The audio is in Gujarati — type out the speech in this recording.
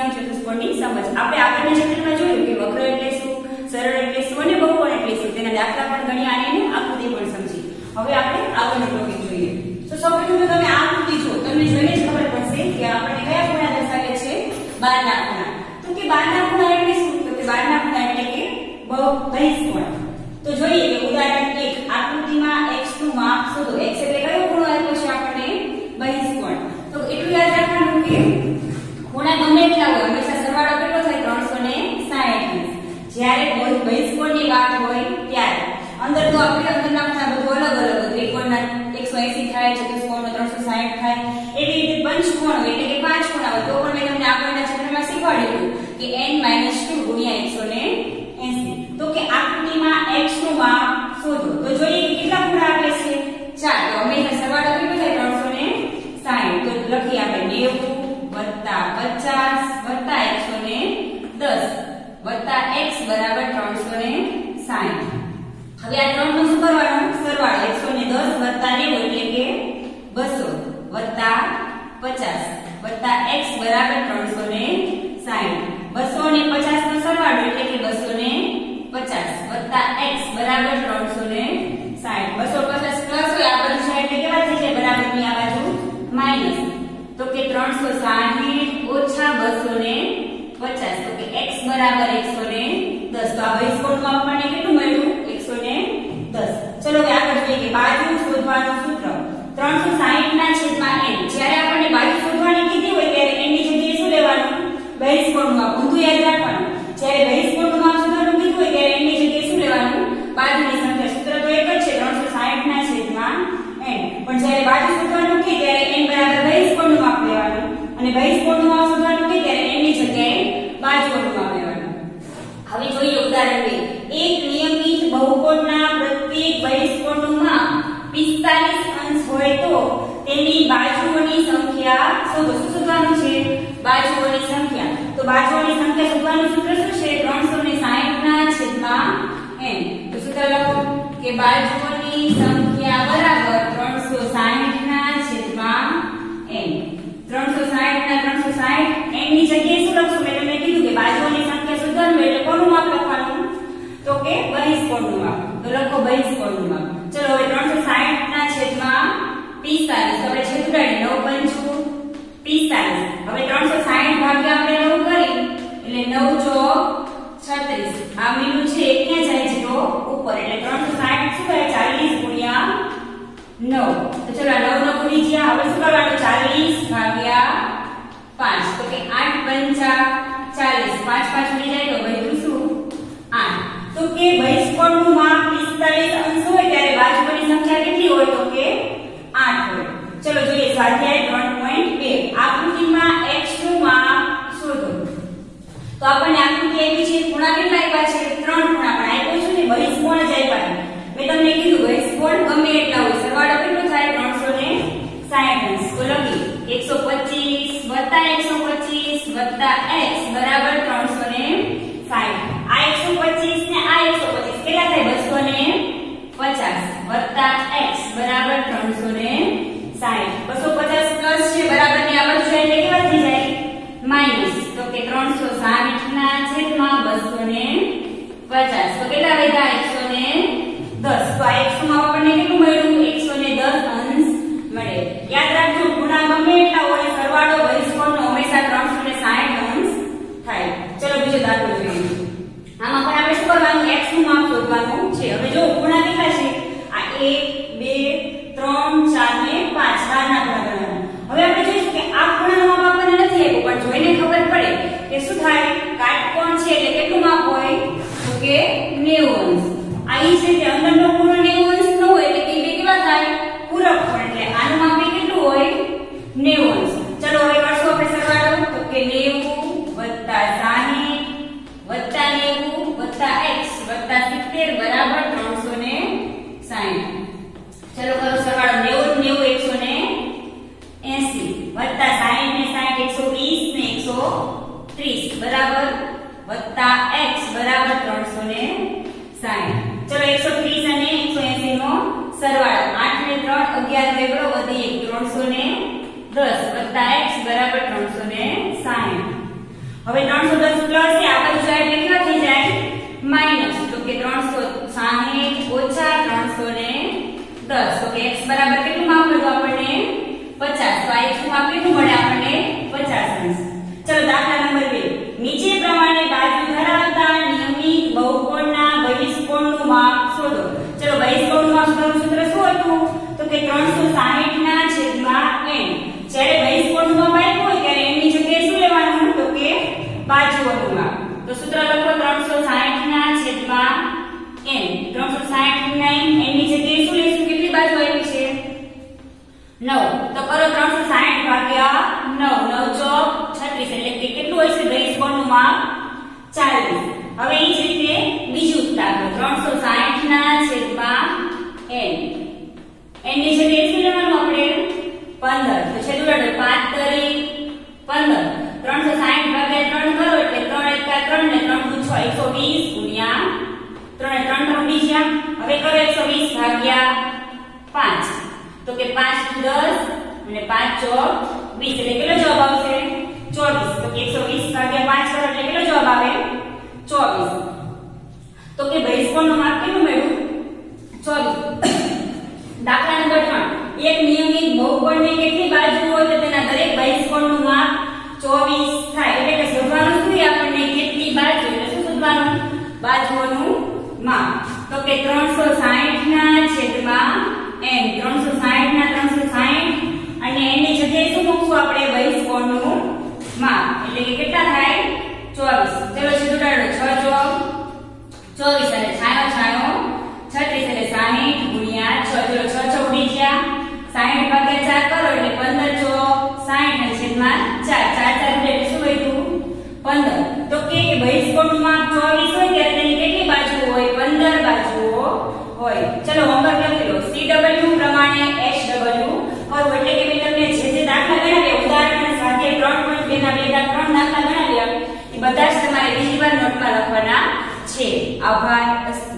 ત્રિજ્યા ચતુષ્કોણની સમજ. આપણે આગળના ચેપ્ટરમાં જોયું કે વક્ર એટલે શું, સરળ એટલે શું અને બહુકોણ એટલે શું. તેના દાખલા પણ ગણ્યા અને આકૃતિ પણ સમજી. હવે આપણે આગળનો ટોપિક જોઈએ. તો સૌપ્રથમ તો તમે આ આકૃતિ જુઓ, તમને જોઈને જ ખબર પડશે કે આપણે કયા ખૂણા દર્શાવે છે, 12 ના ખૂણા. તો કે 12 ના ખૂણા એટલે શું? તો કે 12 ના ખૂણા એટલે કે બહિષ્કોણ. તો જોઈએ કે ઉદાહરણ 1 આકૃતિમાં x નું માપ શોધો. x એટલે કયો ખૂણો આપ્યો છે આપણને? બહિષ્કોણ. તો એટલું યાદ રાખવાનું કે ખૂણા ગમે એટલા હોય હંમેશા સરવાળો કેટલો થાય? 360. જ્યારે બહિષ્કોણની વાત હોય ત્યારે અંદર તો આપણે અંદરના ખૂણા બધું અલગ અલગ હોય. ત્રિકોણના 180 થાય, ચતુષ્કોણનો 360 થાય. એવી રીતે પંચકોણ હોય એટલે કે 5 ખૂણા હોય. તો પણ મેં તમને આગળના ચેપ્ટરમાં શીખવાડ્યું કે n-2 ગુણ્યા 180. તો કે આકૃતિમાં x નું માપ શોધો. તો જોઈએ કે કેટલા ખૂણા આપે છે? 4. તો હંમેશા સરવાળો કેટલો થાય? 360. તો લખી આપણે 90 + 50 + 110 + x બરાબર 360. હવે આ ત્રણ નો શું કરવાનો? સરવાળો. 110 + 90 એટલે કે 200 + 50 + x બરાબર 360. 250 નો સરવાળો એટલે કે 250 + x બરાબર 360. 250 પ્લસ હોય આ બાજુ સાઈડ એટલે કેવા થઈ જાય? બરાબર ની આ બાજુ માઈનસ. તો કે 360 - 250. તો કે x બરાબર 110. તો આ બહિષ્કોણનું આપણને કેટલું મળ્યું? 110. ચલો હવે આગળ જોઈએ કે બાજુ શોધવાનું સૂત્ર. 360 ના છેદમાં n. જ્યારે આપણને બાજુ શોધવાની કીધી હોય ત્યારે n ની જગ્યાએ શું લેવાનું? બહિષ્કોણનું માપ. ઊંધું યાદ રાખવાનું. જ્યારે બહિષ્કોણનું માપ શોધવાનું કીધું હોય ત્યારે n ની જગ્યાએ શું લેવાનું? બાજુની સંખ્યા. સૂત્ર તો એક જ છે, 360 ના છેદમાં n. પણ જ્યારે બાજુ શોધવાનું કહે ત્યારે n બરાબર બહિષ્કોણનું માપ લેવાનું અને બહિષ્કોણનું માપ શોધવાનું કહે ત્યારે n ની જગ્યાએ બાજુનું માપ લેવાનું. હવે જોઈએ ઉદાહરણ 2. એક નિયમિત બહુકોણના પ્રત્યેક બહિષ્કોણનું માપ 45 અંશ હોય તો તેની બાજુઓની સંખ્યા શોધો. શું શોધવાનું છે? બાજુઓની સંખ્યા. તો બાજુઓની સંખ્યા શોધવાનું સૂત્ર શું છે? 360 ના છેદમાં n. તો સૂત્ર લખો કે બાજુઓની સંખ્યા બરાબર 360 ના છેદમાં n. 360 ના 360 n ની જગ્યાએ શું લખશું? મેં તમને કીધું કે બાજુઓની સંખ્યા શોધવાનું એટલે કોનું માપ લખવાનું? તો કે બહિષ્કોણનું માપ. તો લખો બહિષ્કોણનું માપ. ચલો હવે 360 ના છેદમાં 45. તો આપણે છેદ ઉડાડી 9 × 5 = 45. હવે 360 ભાગ્યા આપણે 9 કરી એટલે 9 × 36. આ મીંડું છે એ ક્યાં જાય છે? તો ઉપર. એટલે 360 શું થાય? 40 × 9. તો ચલો 9 નો ગુણી ગયા. હવે શું કરવાનું? 40 ભાગ્યા 5. તો કે 8 × 40. 5 ઉડી જાય તો વધ્યું શું? 8. તો કે બહિષ્કોણનું માપ 45 અંશ હોય ત્યારે બાજુઓની સંખ્યા કેટલી હોય? તો કે 8 હોય. ચલો જોઈએ સ્વાધ્યાય 3.2. આકૃતિમાં x નું માપ શોધો. તો આપણને આકૃતિ આપી છે, ખૂણા કેટલા આપ્યા છે? 3 ખૂણા પણ આપ્યો છે ને બહિષ્કોણ જ આપ્યા. મેં તમને કીધું બહિષ્કોણ ગમે એટલા હોય સરવાળો કેટલો થાય? 360 અંશ. તો લખી 125 + 125 + x બરાબર 360. આ 125 ને આ 125 કેટલા થાય? 250 + x બરાબર 360. 250 પ્લસ છે બરાબર ની આ બાજુ એટલે કેવા થઈ જાય? માઈનસ. તો કે 360 ના છેદમાં 250. તો કેટલા વધ્યા? 110. તો આ 100 માં આપણને કેટલું મળ્યું? 110 અંશ મળે. યાદ રાખજો ખૂણા ગમે એટલા હોય સરવાળો બહિષ્કોણનો હંમેશા 360 અંશ થાય. ચલો બીજો દાખલો જોઈએ. આમાં પણ આપણે શું કરવાનું? x નું માપ શોધવાનું છે. હવે જો ખૂણા કેટલા છે? આ 1 2 3 4 ને 5 બારના ખૂણા ગણવાના. હવે આપણે જોઈશું કે આ ખૂણાનું માપ આપણને નથી આપ્યું પણ જોઈને ખબર પડે કે શું થાય? કાટકોણ છે એટલે કેટલું માપ હોય? તો કે 90 અંશ. આ ઈ છે કે અંદરનો ખૂણો 90 અંશ ન હોય એટલે કે બે કેવા થાય? પૂરક કોણ. એટલે આનું માપ કેટલું હોય? 90 અંશ. ચલો હવે કરશું આપણે સરવાળો. તો કે 90 + 60 + 90 + x + 70 બરાબર 360. ચલો કરો સરવાળો. 90 × 90 180 + 60 ને 60 120 ને 130 બરાબર + x બરાબર 360. ચલો 130 અને 180 નો સરવાળો. 8 ને 3 11 રેગડો વધી 1 310 + x બરાબર 360. હવે 180 + 360 = 720 + 180 = 360. 720 + 180 = 360. 720 + 180 = 360. હવે 310 પ્લસ છે આ બાજુ જાય એટલે કેટલા થઈ જાય માઈનસ તો કે 360 ઓછા 310 તો કે x બરાબર કેટલું માપ મળ્યું આપણને 50 તો આ x નું માપ કેટલું મળે આપણને 50 ચલો દાખલા નંબર 2 નીચે પ્રમાણે બાજુ ધરાવતા નિયમિત બહુકોણના બહિષ્કોણનું માપ શોધો ચલો બહિષ્કોણનું માપ શોધવાનું સૂત્ર શું હતું તો કે 360 ના છેદમાં n જ્યારે બહિષ્કોણનું માપ આપ્યું હોય ત્યારે n ની જગ્યાએ શું લેવાનું તો કે બાજુઓનું માપ તો સૂત્ર લખો 360 ના છેદમાં n 360 ના n ની જગ્યાએ શું લેશું કેટલી બાજુ આવી છે 9 તો કરો 360 ભાગ્યા 9 9 ચોક 36 એટલે કે કેટલું હશે બહિષ્કોણનું માપ 40 હવે એ જ રીતે બીજું દાખલો 360 ના છેદમાં n ની જગ્યાએ શું લેવાનું આપણે 15 તો છેદ ઉડાડો 5 તરી 15 360 ભાગ્યા 3 કરો એટલે 3 એકા 3 ને 3 દુ 6 120 ગુણ્યા 3 3 3 ઉડી ગયા હવે કરો 120 ભાગ્યા 5 તો કે 5 દુ 10 અને 5 ચોક 20 એટલે કેટલો જવાબ આવશે 24 તો કે 120 ભાગ્યા 5 કરો એટલે કેટલો જવાબ આવે 24 તો કે બહિષ્કોણનું માપ કેટલું મળ્યું 24 દાખલા નંબર 3 એક નિયમિત બહુકોણની કેટલી બાજુ હોય તો તેના દરેક બહિષ્કોણનું માપ 24 થાય એટલે કે શોધવાનું શું આપણને કેટલી બાજુ એટલે શું શોધવાનું બાજુઓનું માપ તો કે 360 ના છેદમાં n 360 ના 360 અને n ની જગ્યાએ શું મૂકશું આપણે બહિષ્કોણનું માપ એટલે કે કેટલા થાય 24 ચલો છેદ ઉડાડો 6 ચોક 24 અને છાયો છાયો 36 એટલે 60 ગુણ્યા 6 ચલો 6 6 ઉડી ગયા 60 ભાગ્યા 4 કરો એટલે 15 ચોક 60 અને છેદમાં 4 4 4 ઉડે એટલે શું વધ્યું 15 તો કે બહિષ્કોણનું માપ 24 હોય ત્યારે તેની કેટલી બાજુઓ હોય 15 બાજુઓ હોય ચલો હોમવર્ક લખી લો CW પ્રમાણે HW કરવું એટલે કે મેં તમને જે દાખલા ગણાવ્યા ઉદાહરણ સાથે 3.2 ના બે દાખલા ગણાવ્યા એ બધા જ તમારે બીજી વાર નોટમાં લખવાના છે આભાર